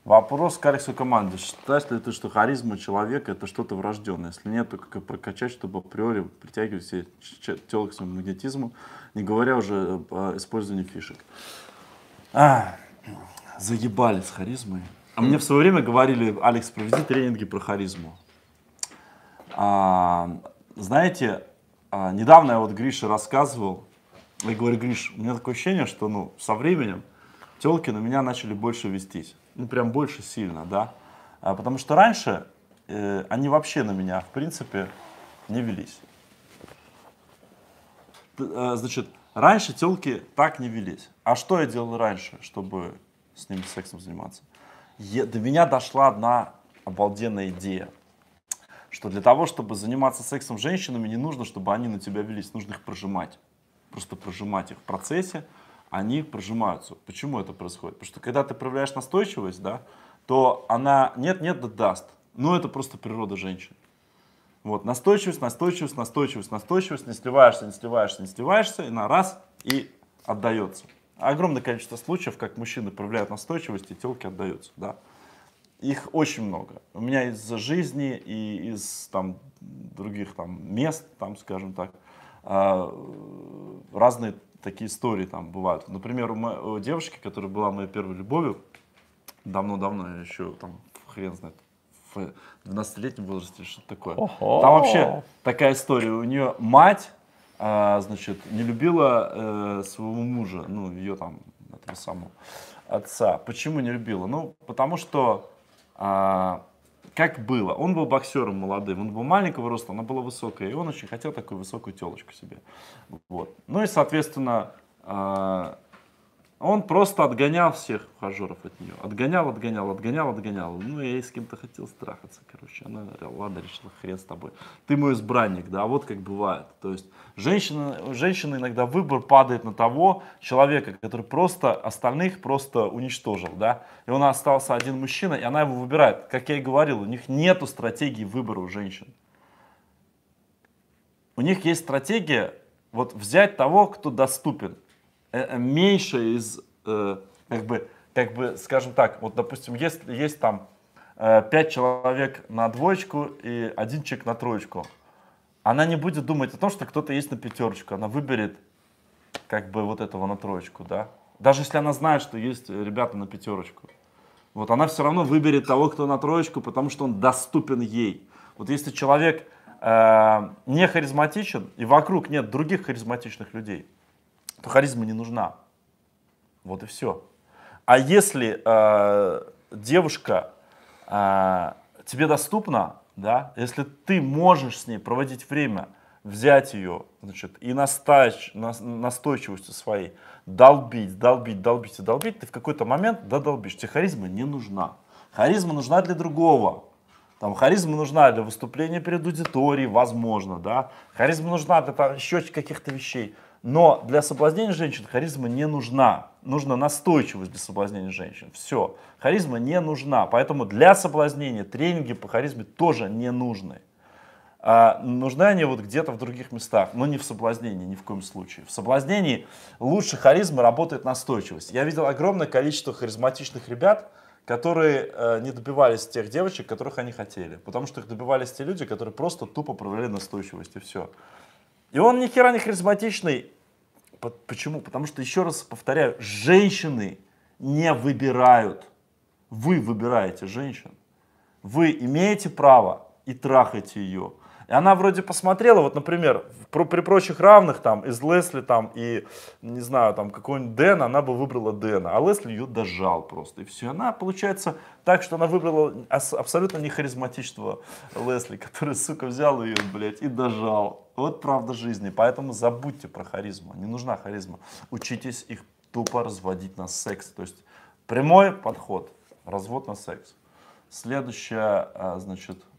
Вопрос к Алексу команде. Считаешь ли ты, что харизма человека это что-то врожденное? Если нет, то как прокачать, чтобы априори притягивать все телок к своему магнетизму, не говоря уже об использовании фишек. Заебали с харизмой. А мне в свое время говорили: Алекс, проведи тренинги про харизму. Знаете, недавно я вот Грише рассказывал, я говорю: Гриш, у меня такое ощущение, что со временем телки на меня начали больше вестись. Ну, прям больше сильно, да. Потому что раньше они вообще на меня, в принципе, не велись. Значит, раньше телки так не велись. А что я делал раньше, чтобы с ними сексом заниматься? До меня дошла одна обалденная идея, что для того, чтобы заниматься сексом с женщинами, не нужно, чтобы они на тебя велись, нужно их прожимать. Просто прожимать их в процессе, они прожимаются. Почему это происходит? Потому что когда ты проявляешь настойчивость, да, то она нет-нет да даст. Но это просто природа женщин. Вот, настойчивость, настойчивость, настойчивость, настойчивость, не сливаешься, не сливаешься, не сливаешься, и на раз, и отдается. Огромное количество случаев, как мужчины проявляют настойчивость, и телки отдаются, да. Их очень много. У меня из жизни и из там других там мест, там, скажем так, разные такие истории там бывают. Например, у девушки, которая была моей первой любовью, давно-давно, еще там, хрен знает, в 12-летнем возрасте, что-то такое. Там вообще такая история. У нее мать, значит, не любила своего мужа, ну, ее там, этого самого отца. Почему не любила? Ну, потому что, как было, он был боксером молодым, он был маленького роста, она была высокая, и он очень хотел такую высокую телочку себе. Вот. Ну и, соответственно, он просто отгонял всех ухажеров от нее. Отгонял. Ну, я ей с кем-то хотел страхаться, короче. Она говорила: ладно, решила, хрен с тобой. Ты мой избранник, да, вот как бывает. То есть женщина иногда выбор падает на того человека, который просто остальных просто уничтожил, да. И у нас остался один мужчина, и она его выбирает. Как я и говорил, у них нету стратегии выбора у женщин. У них есть стратегия вот взять того, кто доступен. Меньше из, как бы, скажем так, вот, допустим, есть там 5 человек на двоечку и 1 человек на троечку. Она не будет думать о том, что кто-то есть на пятерочку. Она выберет, как бы, вот этого на троечку, да. Даже если она знает, что есть ребята на пятерочку. Вот она все равно выберет того, кто на троечку, потому что он доступен ей. Вот если человек не харизматичен, и вокруг нет других харизматичных людей, то харизма не нужна. Вот и все. А если девушка тебе доступна, да, если ты можешь с ней проводить время, взять ее, значит, и настойчивостью своей долбить, ты в какой-то момент додолбишь. Тебе харизма не нужна. Харизма нужна для другого. Там, харизма нужна для выступления перед аудиторией, возможно, да. Харизма нужна для еще каких-то вещей. Но для соблазнения женщин харизма не нужна. Нужна настойчивость для соблазнения женщин. Все. Харизма не нужна. Поэтому для соблазнения тренинги по харизме тоже не нужны. Нужны они вот где-то в других местах, но не в соблазнении, ни в коем случае. В соблазнении лучше харизмы работает настойчивость. Я видел огромное количество харизматичных ребят, которые не добивались тех девочек, которых они хотели. Потому что их добивались те люди, которые просто тупо проявляли настойчивость, и все. И он ни хера не харизматичный. Почему? Потому что, еще раз повторяю, женщины не выбирают. Вы выбираете женщин. Вы имеете право и трахаете ее. И она вроде посмотрела, вот, например, при прочих равных, там, из Лесли, там, и, не знаю, там, какой-нибудь Дэна, она бы выбрала Дэна, а Лесли ее дожал просто, и все. Она, получается, так, что она выбрала абсолютно не харизматичного Лесли, который, сука, взял ее, блядь, и дожал. Вот правда жизни, поэтому забудьте про харизму, не нужна харизма. Учитесь их тупо разводить на секс, то есть прямой подход, развод на секс. Следующая, значит,